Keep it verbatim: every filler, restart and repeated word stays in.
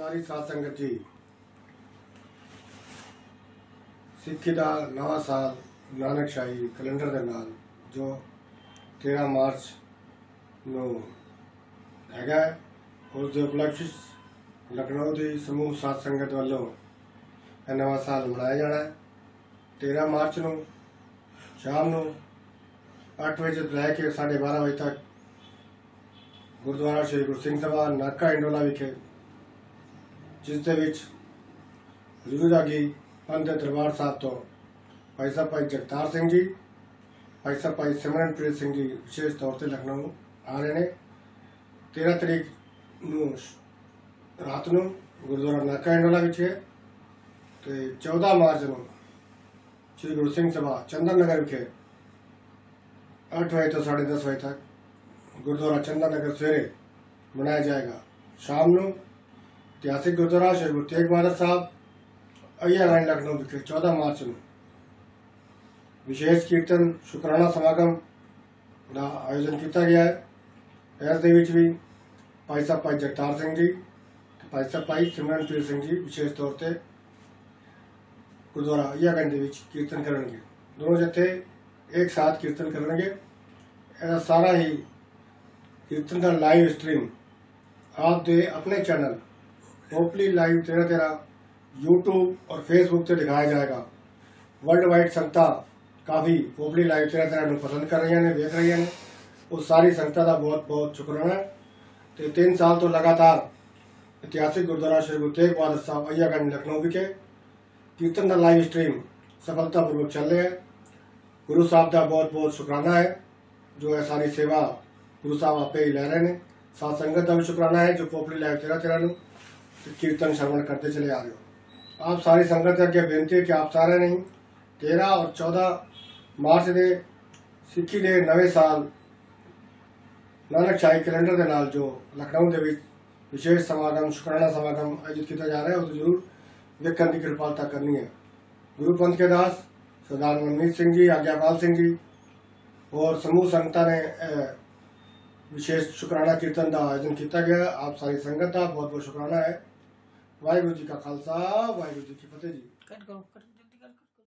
सारी साध संगत जी सिक्खी का नवा साल नानक शाही कैलेंडर के नाल जो तेरह मार्च ਨੂੰ ਹੈਗਾ ਉਸ ਦੇ ਉਪਲਕਸ਼ लखनऊ की समूह साध संगत वालों ਇਹ ਨਵਾਂ ਸਾਲ ਮਨਾਇਆ ਜਾਣਾ ਹੈ। तेरह मार्च ਨੂੰ शाम ਨੂੰ ਅੱਠ ਵਜੇ ਤੋਂ ਲੈ ਕੇ साढ़े बारह ਵਜੇ तक गुरुद्वारा श्री गुरु सिंह सभा नाका इंडोला विखे जिस दे विच हजूर रागी पंथ दे दरबार साहब तो भाई साहब भाई जगतार सिंह जी भाई साहब भाई सिमरनप्रीत सिंह जी विशेष तौर पर लखनऊ आ रहे हैं। तेरह तरीक नूं रात नूं गुरुद्वारा नाका इंडोला विखे ते चौदह मार्च नूं श्री गुरु सिंह सभा चंदन नगर विखे अठ बजे तो साढ़े दस बजे तक गुरुद्वारा चंदन नगर सवेरे मनाया जाएगा। शाम को ऐतिहासिक गुरुद्वारा श्री गुरु तेग बहादुर साहब अय्यागंज लखनऊ विखे चौदह मार्च को विशेष कीर्तन शुकराना समागम का आयोजन किया गया है। इस दे विच भी भाई साहब भाई जगतार सिंह जी भाई साहब भाई सिमरनप्रीत सिंह जी विशेष तौर पर गुरुद्वारा अय्यागंज दे विच कीर्तन करेंगे। दोनों जत्थे एक साथ कीर्तन करेंगे। यह सारा ही कीर्तन का लाइव स्ट्रीम आप दे अपने चैनल होपली लाइव तेरह तेरह यूट्यूब और फेसबुक से दिखाया जाएगा। वर्ल्ड वाइड संगतां काफ़ी होपली लाइव तेरह तेरह में पसंद कर रही हैं, देख रही हैं। उस सारी संगतां का बहुत बहुत शुक्राना है। तो तीन साल तो लगातार ऐतिहासिक गुरुद्वारा श्री गुरु तेग बहादुर साहब अय्यागंज लखनऊ विखे कीर्तन का लाइव स्ट्रीम सफलतापूर्वक चल रहा है। गुरु साहब का बहुत बहुत शुक्राना है जो है सारी सेवा गुरु साहब आपे ही लै रहे हैं। साध संगत का भी शुक्राना है जो पोपली लाइव तेरह तेरह नूं कीर्तन श्रवण करते चले आ रहे हो। आप सारी संगत अगे बेनती है कि आप सारे नहीं तेरह और चौदह मार्च के सिक्खी के नवे साल नानक शाही कैलेंडर के नाल जो लखनऊ के विशेष समागम शुकराना समागम आयोजित किया जा रहा है उस जरूर वेखण की कृपालता करनी है। गुरु पंथ के दास सरदार मनमीत सिंह जी आज्ञापाल सिंह जी और समूह संगतां ने विशेष शुकराना कीर्तन का आयोजन किया गया। आप सारी संगत का बहुत बहुत शुकराना है। वाहिगुरू जी का खालसा वाहिगुरू जी की फतेह जी।